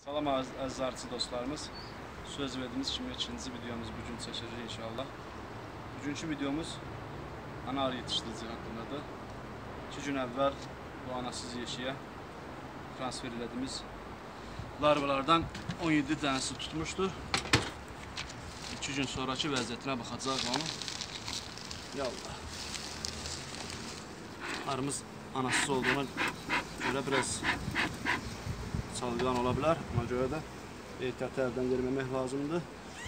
Salam aziz arıçı dostlarımız. Söz verdiğimiz kimi ikinci videomuz bugün çəkəcək inşallah. Bugünkü videomuz ana arı yetiştirici hakkındadır. 2 gün əvvəl bu anasız yeşiyə transfer elədiyimiz larvalardan 17 dənəsi tutmuşdur. 2 gün sonraki vəziyyətinə baxacaq onu. Yallah. Arımız anasız olduğuna görə biraz salgılan ola bilər. Ona görə də ehtiyatı əldən verməmək lazımdır.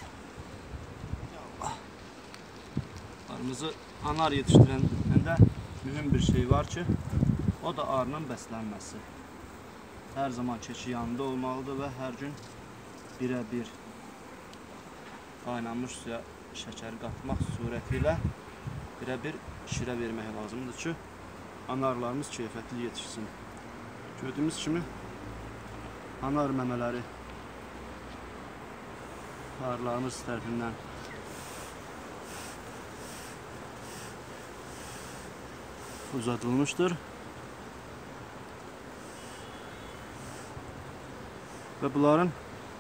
Arımızı ana arı yetişdirəndə mühüm bir şey var ki, o da arının bəslənməsi. Hər zaman keçi yanında olmalıdır və hər gün birə-bir qaynanmış suya şəkər qatmaq surəti ilə birə-bir şirə vermək lazımdır ki, ana arılarımız keyfiyyətli yetişsin. Gördüyümüz kimi ana arı məmələri arılarımız tərəfindən uzadılmışdır və bunların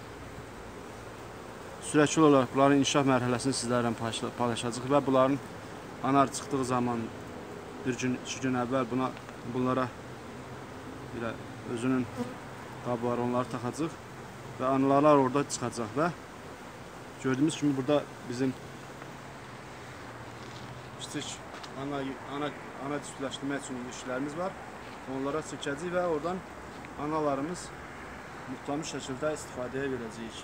sürəkli olaraq bunların inkişaf mərhələsini sizlərlə paylaşacağıq və bunların ana arı çıxdığı zaman bir gün, 2 gün əvvəl bunlara belə özünün qabı var, onları taxacaq və analarlar orada çıxacaq və gördüyümüz kimi burada bizim kiçik ana cütləşdirmək üçün işlərimiz var. Onlara çəkəcəyik və oradan analarımız mütləmiş şəkildə istifadəyə verəcəyik.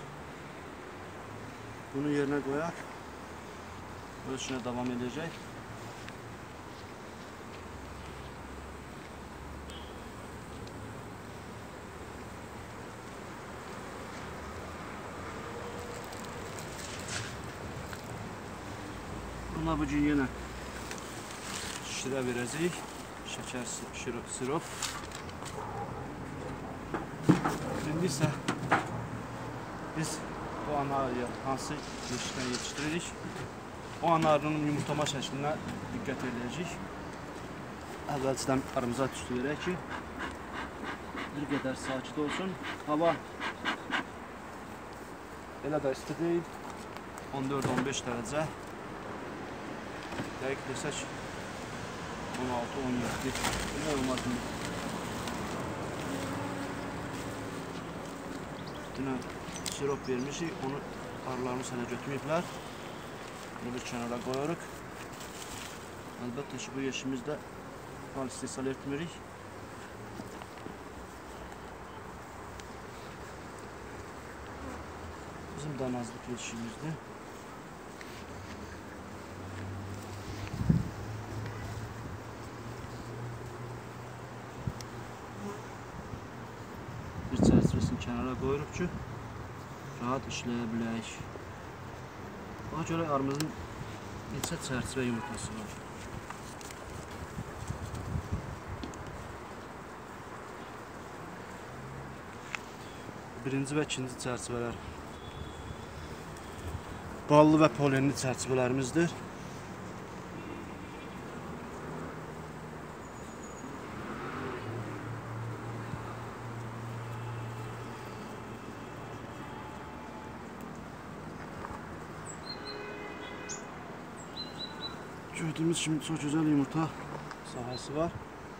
Bunu yerinə qoyaq. Öz işinə davam edəcək. Buna bugün yenə şirə verəcəyik. Şəkər, sirop. İndi isə biz bu ana arıya hansı yeşikdən yetişdiririk, o ana arının yumurtlama şəklinə diqqət edəcəyik. Əvvəlcədən arımıza tüstü verək ki, bir qədər sakit olsun. Hava elə də isti deyil, 14-15 dərəcə. Dəqiq desək 16-17 nə olmaz mı? Dünə sirop vermişik, onu arılarımız hələ götürməyiblər. Bunu bir kənara qoyarıq. Əlbəttə ki, bu yeşimizdə bal istehsal etmirik. Bizim damazlıq yeşimizdir. Bir çərçivəsini kənara qoyuruq ki, rahat işləyə bilək. Ona görə arımızın neçə çərçivə yumurtası var. Birinci və ikinci çərçivələr ballı və polenli çərçivələrimizdir. Gördüğümüz kimi çok güzel yumurta sahası var.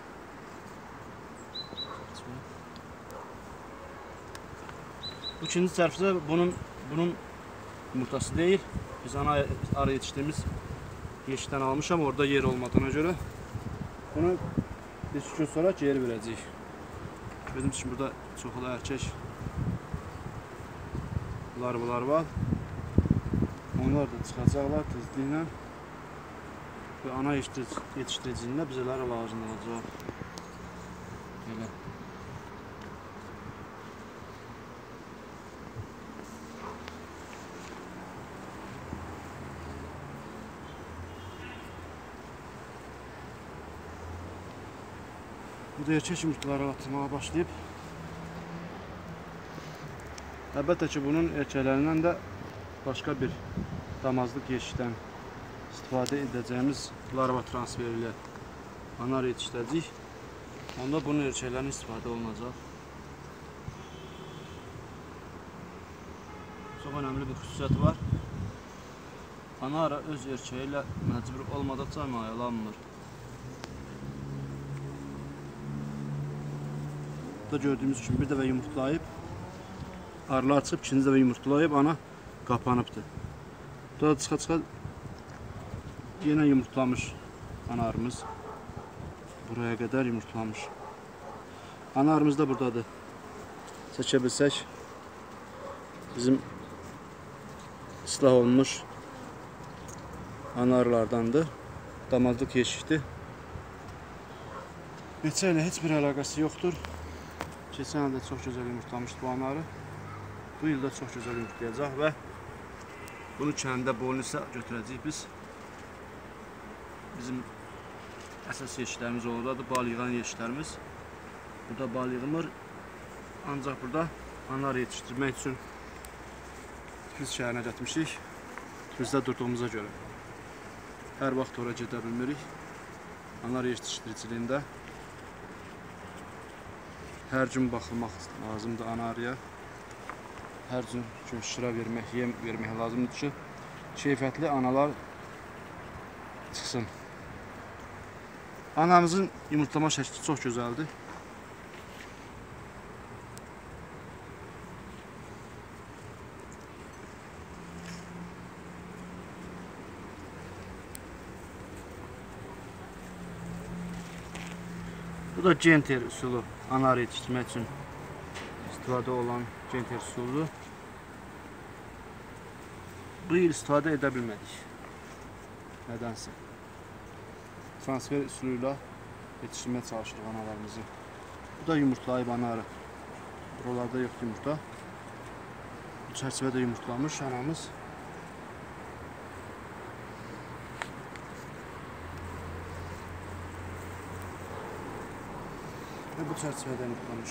Bu ikinci çərçivə bunun yumurtası değil. Biz ana arı yetiştiğimiz yeşikdən almışam, orada yer olmadığına görə bunu bir gün sonra geri verəcəyik. Gördüğümüz kimi burada çoxlu erkək larvalar var. Onlar da çıxacaqlar tezliklə. Və ana yetişdiriciliyində bizələrə lazım olacaq. Belə. Bu da erkək yumurtaları atmağa başlayıb. Əlbəttə ki, bunun erkəklərindən də başqa bir damazlıq yeşikdən istifadə edəcəyimiz larva transferi ilə ana arı yetişdirəcəyik. Onda bunun erkəklərinin istifadə olunacaq. çox önəmli bir xüsusiyyəti var. Ana arı öz erkəyi ilə məcbur olmadıqca mayalanmır. Burada gördüyümüz kimi bir dəfə yumurtlayıb, arılar çıxıb, ikinci dəfə yumurtlayıb, ana qapanıbdır. Burada çıxa-çıxa yenə yumurtlamış ana arımız. Buraya qədər yumurtlamış. Ana arımız da buradadır. Çəkə bilsək, bizim ıslah olmuş ana arılardandır. Damazlıq yeşikdir. Neçə ilə heç bir əlaqəsi yoxdur. Keçən ildə çox gözəl yumurtlamışdı bu ana arı. Bu ildə çox gözəl yumurtlayacaq və bunu kəndə boynusa götürəcəyik biz. Bizim əsas yeşiklərimiz oradadır, bal yığan yeşiklərimiz. Burada bal yığılmır, ancaq burada ana arı yetişdirmək üçün Tiflis şəhərinə getmişik. Tiflisdə durduğumuza görə hər vaxt ora gedə bilmirik. Ana arı yetişdiriciliyində hər gün baxılmaq lazımdır ana arıya. Hər gün şıra vermək, yem vermək lazımdır ki, keyfiyyətli analar çıxsın. Anamızın yumurtlama şəkli çox gözəldir. Bu da Genter üsulu, ana arı yetişdirmək üçün istifadə olan Genter üsuludur. Bu il istifadə edə bilmədik. Nədənsə. Transfer üsuluyla yetişdirməyə çalışırıq analarımızı. Bu da yumurtlayıb ana arı. Buralarda yoxdur yumurta. Bu çərçivədə yumurtlamış anamız. Və bu çərçivədə yumurtlamış.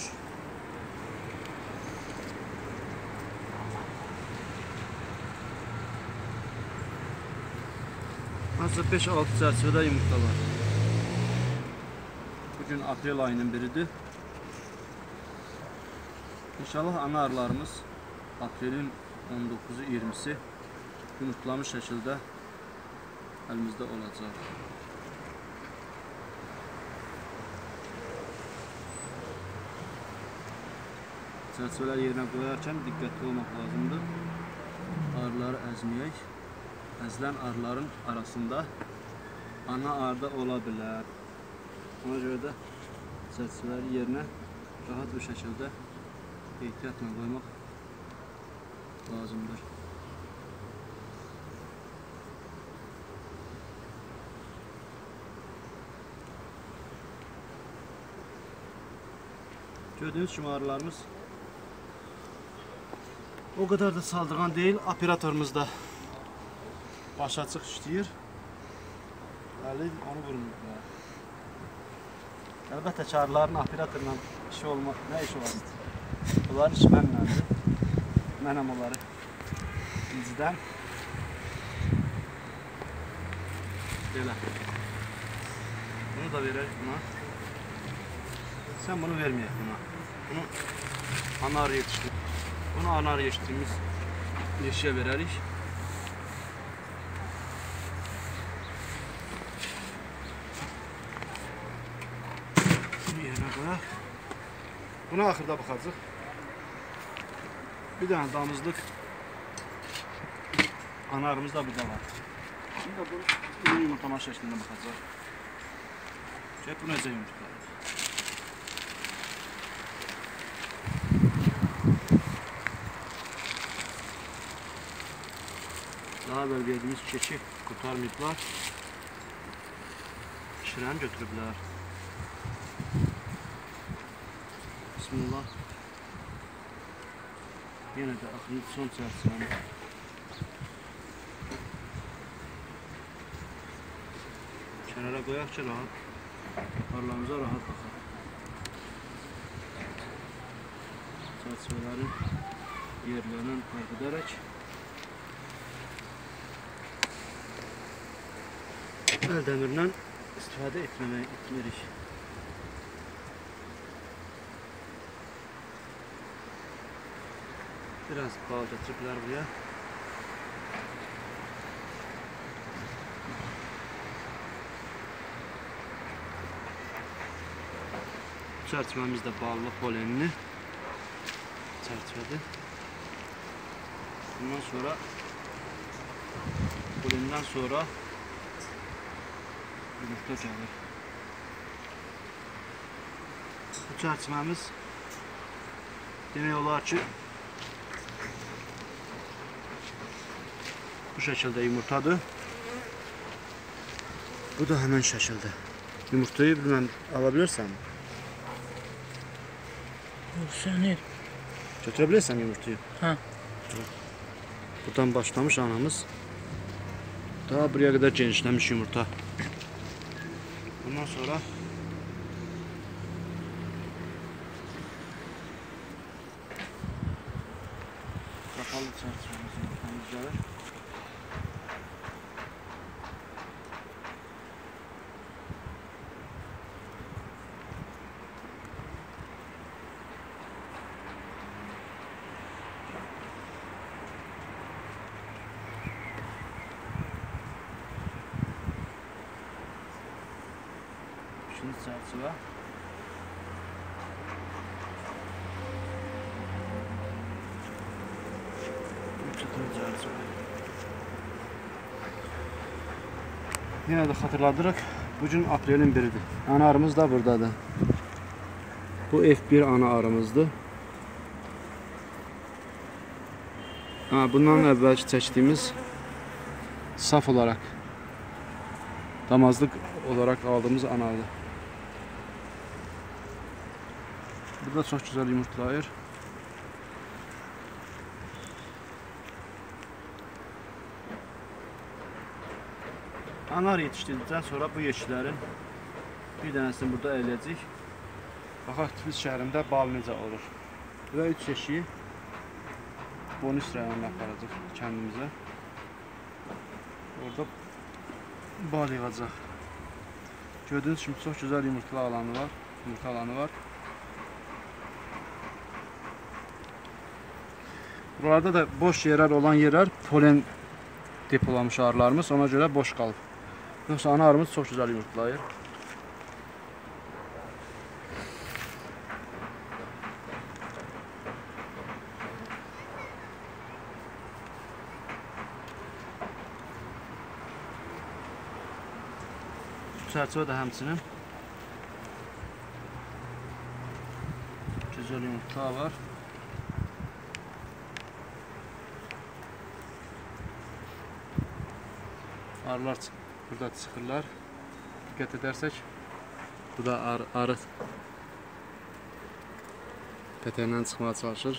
Ancaq 5-6 çərçivədə yumurta var. Bugün aprel ayının biridir. İnşallah ana arılarımız aprelin 19-u 20-si yumurtlamış şəkildə əlimizdə olacaq. Çərçivələr yerinə qoyarkən diqqətli olmaq lazımdır. Arıları əzməyək. Əzilən arıların arasında ana arıda ola bilər. Ona görə də çərçivələri yerinə rahat bir şəkildə ehtiyatla qoymaq lazımdır. Gördüğünüz kimi arılarımız o qədər də saldırgan deyil. Operatorumuz da baş açıq işləyir. Bəli, onu vurmur. Əlbəttə ki, arıların operatorla işi olmaq, nə işi olacaq? Bunların işi mənimlədir. Mənəm onları incidən. Belə. Bunu da verək buna. Sən bunu verməyək buna. Bunu ana arı yetişdir. Bunu ana arı yetişdirdiğimiz yeşiyə verərik. Buna axırda baxacaq. Bir dənə damızlıq ana arımız da burada var. Şimdi bunu yumurtlama şəklində baxacaq. Gəl bu necə yumurtlar. Daha əvvəl verdiyimiz keçi qurtarmayıblar. Şirəni götürüblər. Bismillah. Yenə də axırıncı son çərçivəni. Kənara qoyaq ki, rahat, arılarımıza rahat baxaq. Çərçivələrin yerlərindən fərq edərək əl dəmirlə istifadə etmirik. Biraz bal gətiriblər buraya. Çərçivəmiz də ballı polenli çərçivədir. Bundan sonra polenden sonra yumurta gəlir. Bu çərçivəmiz demək olar ki bu şəkildə yumurtadır. Bu da həmən şəkildə. Yumurtayı bilməm ala bilirsən mi? Sənir. Götürə bilirsən yumurtayı? Hə. Buradan başlamış anamız. Daha buraya kadar genişləmiş yumurta. Bundan sonra kapalı çərçivəmiz yumurtamız gəlir. İkinci çərçivə. Üçüncü çərçivə. Yenə də xatırladırıq. Bugün aprelin 1-idir. Ana arımız da buradadır. Bu F1 ana arımızdır. Bundan əvvəlki çəkdiyimiz saf olaraq damazlıq olarak aldığımız analı. Burada çok güzel yumurtlayır. Anar yetiştirdikten sonra bu yeşillerin bir tanesini burada eləyəcək. Baxaq Tiflis şəhərində bal necə olur. Və 3 yeşiyi bonus rayonuna aparacaq kəndimizə. Orada bal yığacaq. Gördüğünüz kimi çok güzel yumurta alanı var. Buralarda da boş yerler olan yerler polen depolamış arılarımız, ona göre boş kalıb. Yoksa ana arımız çok güzel yumurtlayır. Çərçivə də həmçinin güzel yumurta var. Arılar burada çıxırlar. Diqqət edərsək, bu da arı pətəndən çıxmaya çalışır.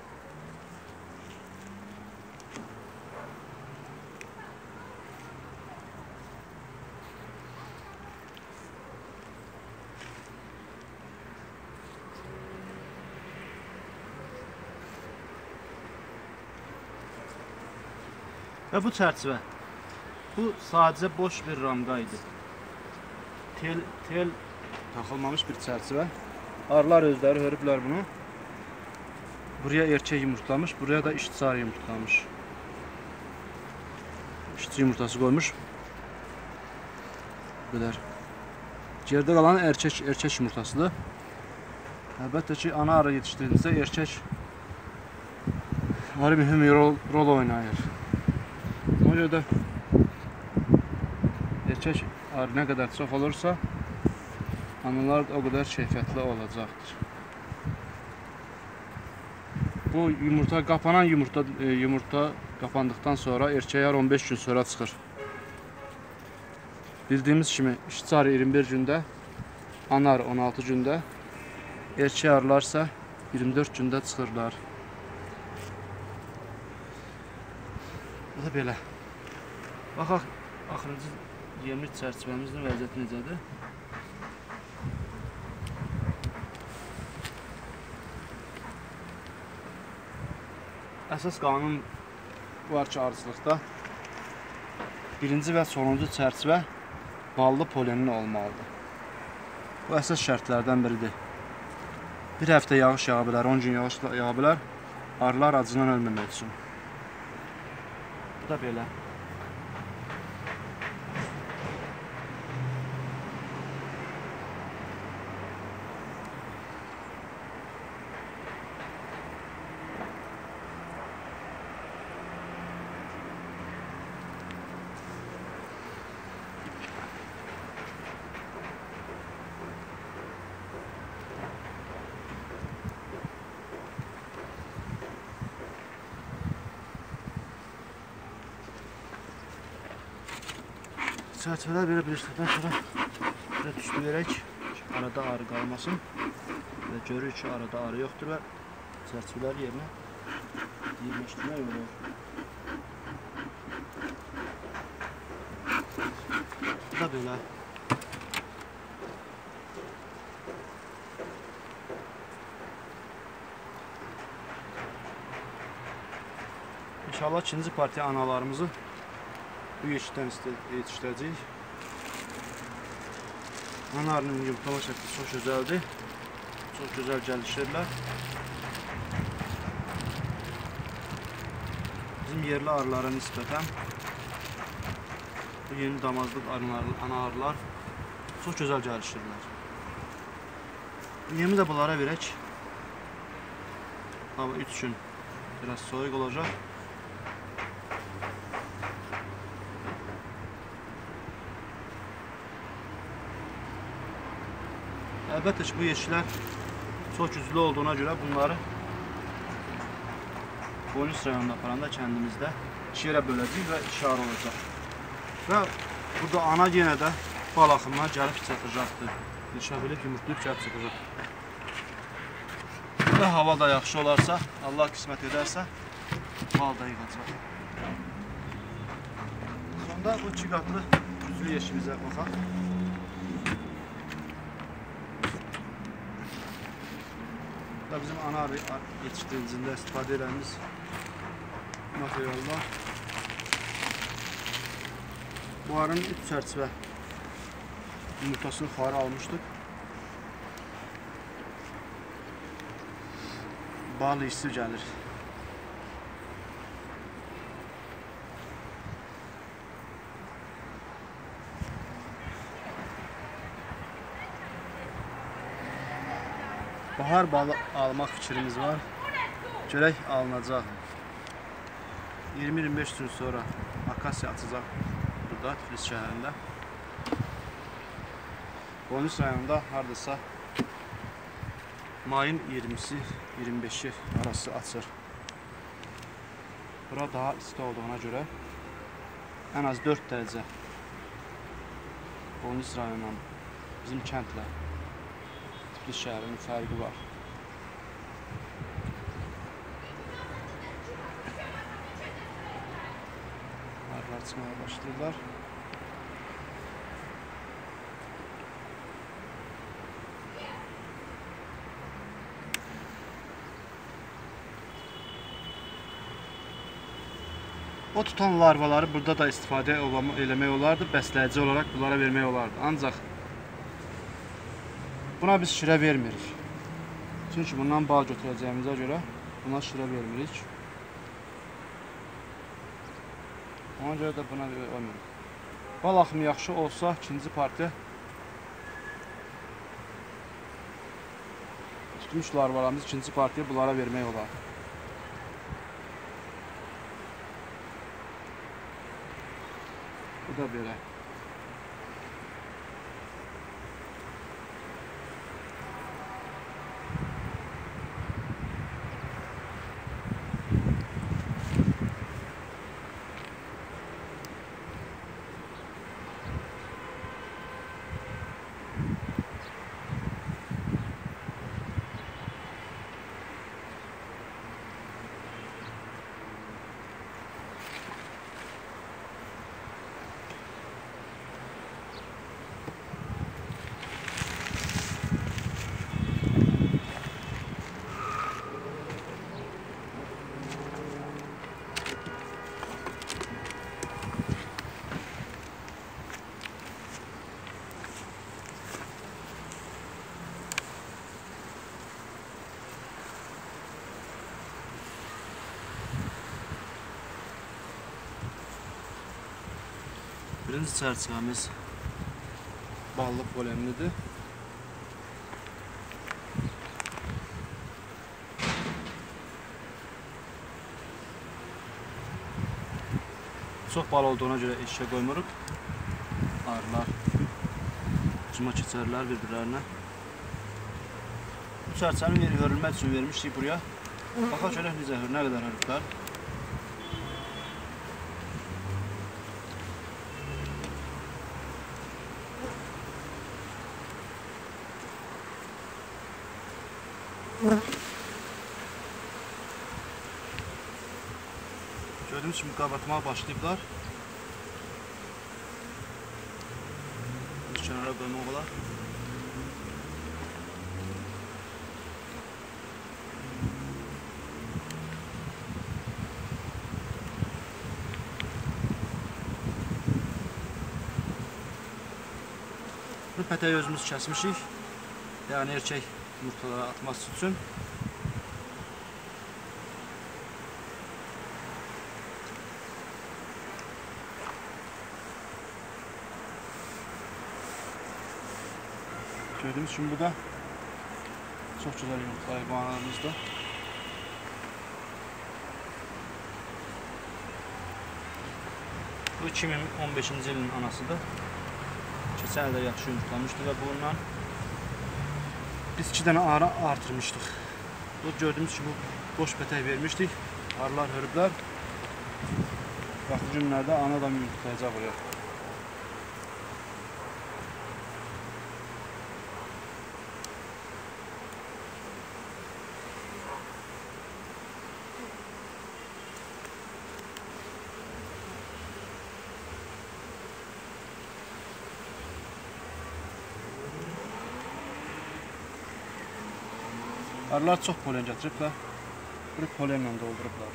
Və bu çərçivə, bu sadəcə boş bir ramqa idi. Tel taxılmamış bir çərçivə. Arılar özləri hörüblər bunu. Buraya erkək yumurtlamış, buraya da işçi yumurtlamış. İşçi yumurtası qoymuş. Bu qədər. Gerdə qalan erkək yumurtasıdır. Əlbəttə ki, ana arı yetişdirdikcə erkək arı mühüm rol oynayır. Ona görə də erkək arı nə qədər çox olursa, analar o qədər keyfiyyətli olacaqdır. Bu yumurta qapanan yumurta qapandıqdan sonra erkək arı 15 gün sonra çıxır. Bildiyimiz kimi işçi arı 21 gündə, ana arı 16 gündə, erkək arılarsa 24 gündə çıxırlar. Bu da belə. Baxaq, axırıncı yemlik çərçivəmizin vəziyyəti necədir? Əsas qanun var ki, arıçılıqda birinci və sonuncu çərçivə ballı polenli olmalıdır. Bu əsas şərtlərdən biridir. Bir həftə yağış yağa bilər, 10 gün yağış yağa bilər. arılar acından ölməmək üçün. Bu da belə. Çərçivələr belə birləşdikdən sonra tüstüləyərək arada arı qalmasın və görürük ki, arada arı yoxdur və çərçivələr yerinə yerləşdirmək olur. Bu da belə. İnşallah ikinci partiya analarımızı bu yeşikdən yetişdirəcəyik. Ana arının yumurtlama şəkli çox gözəldir. Çox gözəl gəlişirlər. Bizim yerli arılara nisbətən bu yeni damazlıq ana arılar çox gözəl gəlişirlər. Yemi də bunlara verək. Hava 3 gün biraz soyuq olacaq. Əlbəttə ki, bu yeşiklər çox güclü olduğuna görə bunları Boynuz rayonunda aparanda kəndimizdə 2 yerə böləcəyik və 2 arı olacaq. Və burada ana yenə də bal axımına gəlib çıxacaqdır. İlşa bilib yumurtlayıb gəlib çıxacaq. Və hava da yaxşı olarsa, Allah qismət edərsə, bal da yığacaq. Sonda bu 2 qatlı güclü yeşimizə baxaq. Bizim ana arı yetişdiricində istifadə edəcəyimiz materiallar. Bu arının 3 çərçivə yumurtasını xarı almışdıq. Bal hissi gəlir. Bahar balı almaq fikrimiz var. Görək alınacaq. 20-25 gün sonra akasiya açacaq burada, Tiflis şəhərində. Boynuz rayonunda hardasa mayın 20-si, 25-i arası açır. Bura daha isti olduğuna görə ən az 4 dərəcə Boynuz rayonundan bizim kəndlə Tiflis şəhərinin fərqi var. Arılar çıxmaya başlayırlar. O tutan larvaları burada da istifadə eləmək olardı, bəsləyici olaraq bunlara vermək olardı. Ancaq buna biz şirə vermirik. Çünki bundan bal götürəcəyimizə görə buna şirə vermirik. Ona görə də buna vermirik. Bal axımı yaxşı olsa, ikinci partiya tutmuş larvalarımız ikinci partiya bunlara vermək olar. Bu da belə. Birinci çərçivəmiz ballı polenlidir. Çox bal olduğuna görə eşşə qoymuruq. Arılar cıma keçərlər bir-birlərinə. Bu çərçənin yeri hörülmək üçün vermişdik buraya. Baxaq görək necə nə qədər hörüblər. Gördüğünüz kimi qabartmağa başlayıblar. Biz kənara qoymaq olar. Bu pətəyi özümüz kəsmişik. Yəni erkək yumurtalara atması üçün. Gördüğünüz kimi bu da çok güzel yumurtlayıb analarımızda. Bu 2015-ci ilin anasıdır. Keçən ildə yaxşı yumurtlamışdı və bundan biz 2 dənə arı artırmışdıq. Bu gördüğünüz kimi boş pətək vermişdik. Arılar hörüblər. Bax bu günlərdə ana da yumurtlayacaq buraya. Arılar çox polen gətiriblər. Bunu polenlə doldurublar.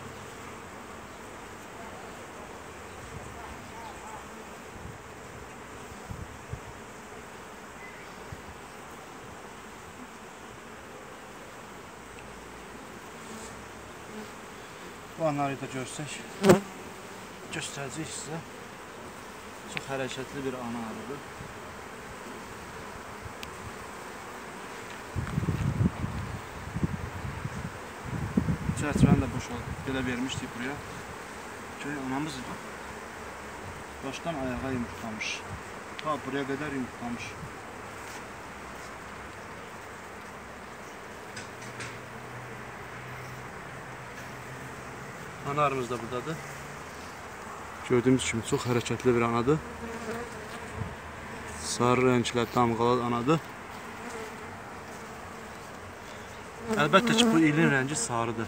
Bu anları da göstərəcək sizə. Çox hərəkətli bir ana arıdır. Çərçivəni də boşaltıb belə vermişdik buraya. Çünki anamız başdan ayağa yumurtlamış. Ta buraya qədər yumurtlamış. Ana arımız da buradadır. Gördüğünüz kimi çox hərəkətli bir anadır. Sarı rənglə damğalı anadır. Əlbəttə ki, bu ilin rəngi sarıdır.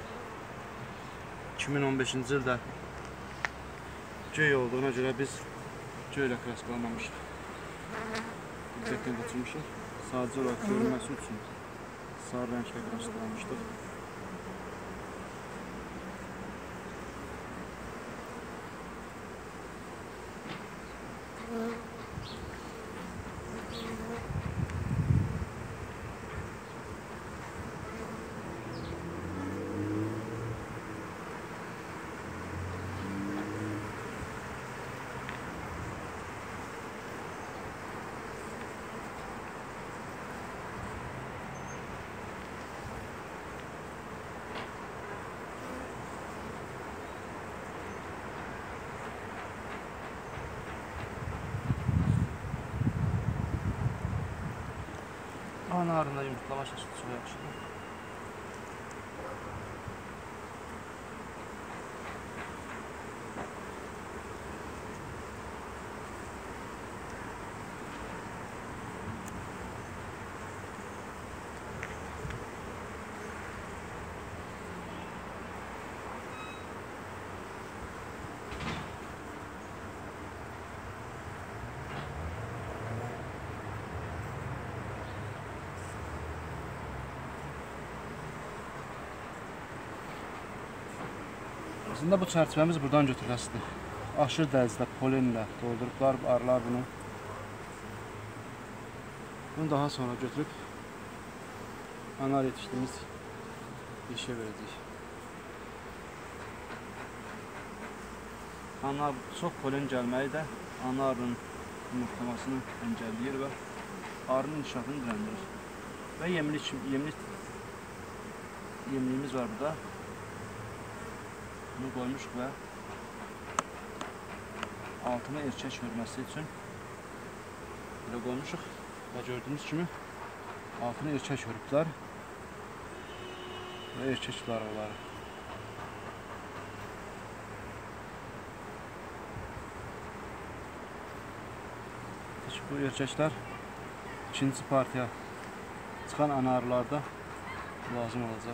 2015-ci ildə göy olduğuna görə biz göylə kraskalamışıq. Diqqətlə qaçırmışıq. Sadəcə olaraq görünməsi üçün sarı rənglə kraskalamışdıq. Ana arında yumurtlama şəkli çox yaxşıdır. Aslında bu çərçivəmiz buradan götürüləsidir. Aşırı dərəcədə polenlə doldurublar arılar bunu. Bunu daha sonra götürüb anar yetişdiyimiz işə verəcəyik. Anar çox polen gəlməyi də ana arının yumurtlamasını əngəlləyir və arının inkişafını diləndirir. Və yemliyimiz var burada. Bunu qoymuşuq və altına erkək hörməsi üçün belə qoymuşuq və gördüyünüz kimi altına erkək hörüblər və erkək larvaları. Bu erkəklər ikinci partiya çıxan ana arılarda lazım olacaq.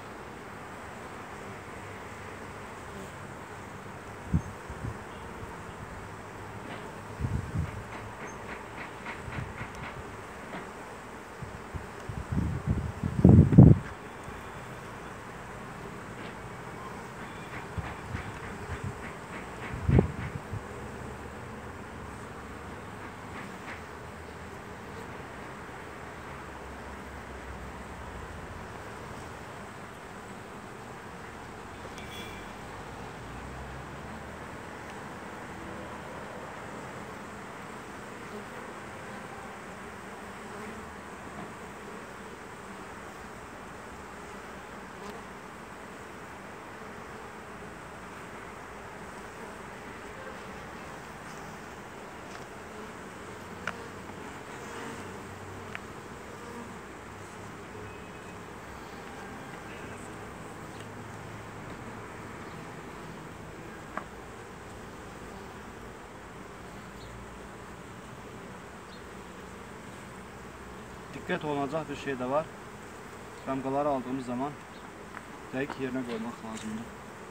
Diqqət olunacaq bir şey də var. Ramqaları aldığımız zaman dəqiq yerinə qoymaq lazımdır.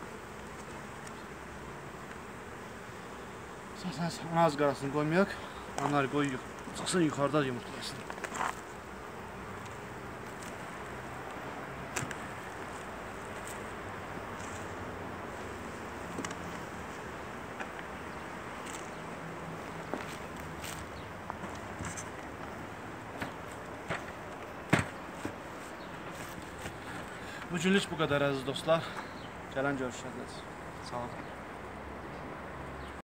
İstəsəniz ana az qarasını qoymayaq. Anları qoyuq. Çıxsın yuxarıda yumurtlasın. Bugünlük bu qədər əziz dostlar. Gələn görüşəcəyiz. Sağ olun.